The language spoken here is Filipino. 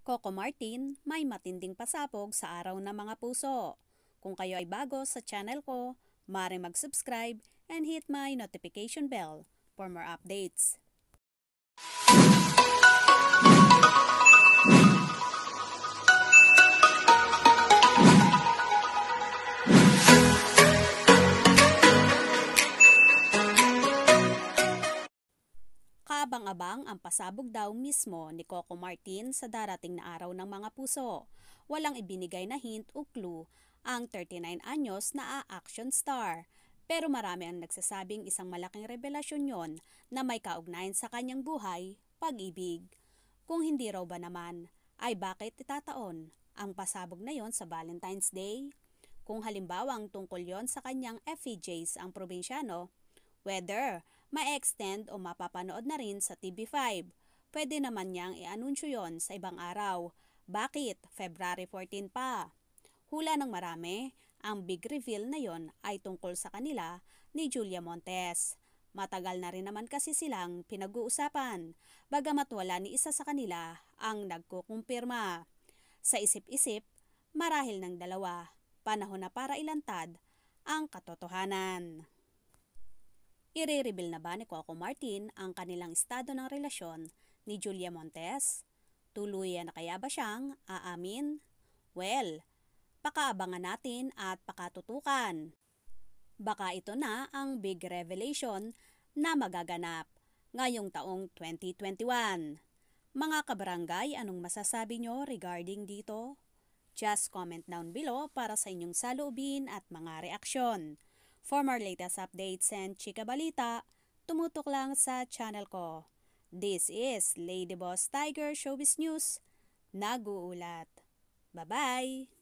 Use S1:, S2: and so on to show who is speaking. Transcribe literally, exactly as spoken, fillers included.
S1: Coco Martin, may matinding pasabog sa araw ng mga puso. Kung kayo ay bago sa channel ko, maaari mag-subscribe and hit my notification bell for more updates. Kaabang-abang ang pasabog daw mismo ni Coco Martin sa darating na araw ng mga puso. Walang ibinigay na hint o clue ang thirty-nine anyos na a-action star. Pero marami ang nagsasabing isang malaking revelasyon yon na may kaugnayan sa kanyang buhay, pag-ibig. Kung hindi raw ba naman, ay bakit itataon ang pasabog na yon sa Valentine's Day? Kung halimbawang tungkol yon sa kanyang effigies ang probinsyano, whether ma-extend o mapapanood na rin sa T V five. Pwede naman niyang i-anunsyo yon sa ibang araw. Bakit February fourteen pa? Hula ng marami, ang big reveal na yon ay tungkol sa kanila ni Julia Montes. Matagal na rin naman kasi silang pinag-uusapan, bagamat wala ni isa sa kanila ang nagkukumpirma. Sa isip-isip, marahil ng dalawa, panahon na para ilantad ang katotohanan. I-reveal na ba ni Coco Martin ang kanilang estado ng relasyon ni Julia Montes? Tuluyan na kaya ba siyang aamin? Well, pakaabangan natin at pakatutukan. Baka ito na ang big revelation na magaganap ngayong taong twenty twenty-one. Mga kabarangay, anong masasabi nyo regarding dito? Just comment down below para sa inyong saloobin at mga reaksyon. For more latest updates and chika balita, tumutok lang sa channel ko. This is Lady Boss Tiger Showbiz News, nag-uulat. Bye-bye!